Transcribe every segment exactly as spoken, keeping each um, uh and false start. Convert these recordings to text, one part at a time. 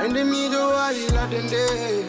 Find the middle while you let them day.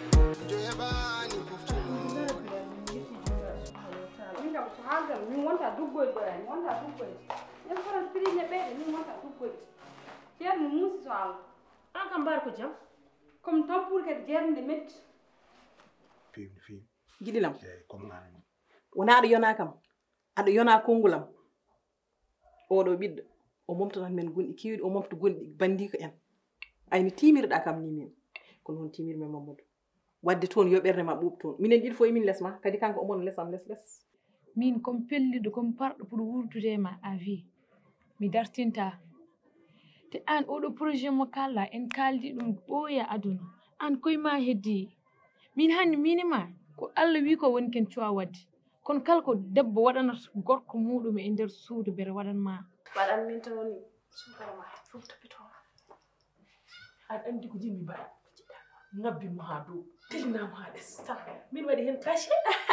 You want to do good, but I want to do good. You want to feel the bed and you want to do good. Here, Moose Swallow. I come back with you. Come, Tom, put a germ the mit. Film, film. Gidilam. Come on. Wona aɗa yona kam aɗa yona kongulam oɗo ɓiɗɗo o momtanan men gonɗi kewɗi o momta gonɗi bandiko en ayni timirɗa kam ni min ko noon timirmi Mamadou wadde toon yo ɓerde ma ɓuuɓ toon minen ɗiɗi fof emin lesma kadi kanko omon lesam les les min comme pelliɗo comme parɗo pour wurdude ma à vie mi dartinta te an oɗo projet mo kalla en kaldi ɗum ɓooya aduna an koyema heddi min hanni minima ko Allah wi ko woni ken cuwa wadde kono kala ko debbo waɗanata gorko muɗum e nder suudu bere waɗanma waɗan min tan woni sukara ma fof topitoma aɗa andi ko jimmi mbaɗa ko jiɗɗa ngabbinmo ha dow telinamo ha ɗes tan min waɗi hen caché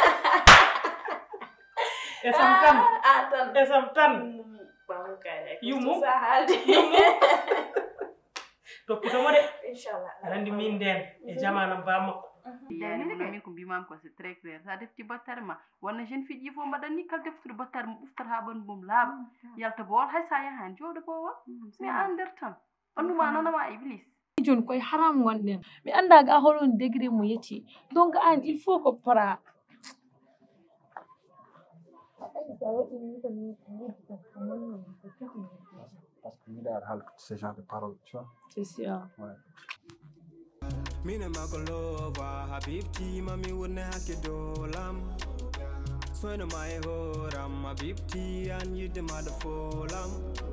esam tan a tan esam tan ɓamkare yumu sa haalde yumu toppitomo de inchallah aɗa andi min nden e jamana bamakko yani min ko mbimam ko c'est très clair sa defti battare ma wonna jeune fille ji fof mbaɗan ni kala deftude battare mo ɓuftat ha ɓandu mum laaɓa yalta bool hay sa yahani jooɗo boowal mi an nder tan ɓanduma nanama iblis joni koye haram wonɗen mi anda ga holon degré mo yetti donc an il faut ko para Parce que il a ce genre de paroles, tu vois. C'est sûr. Ouais. Mina makolova habibti mami wone hakidolam Soina my horam habibti and you the mother folam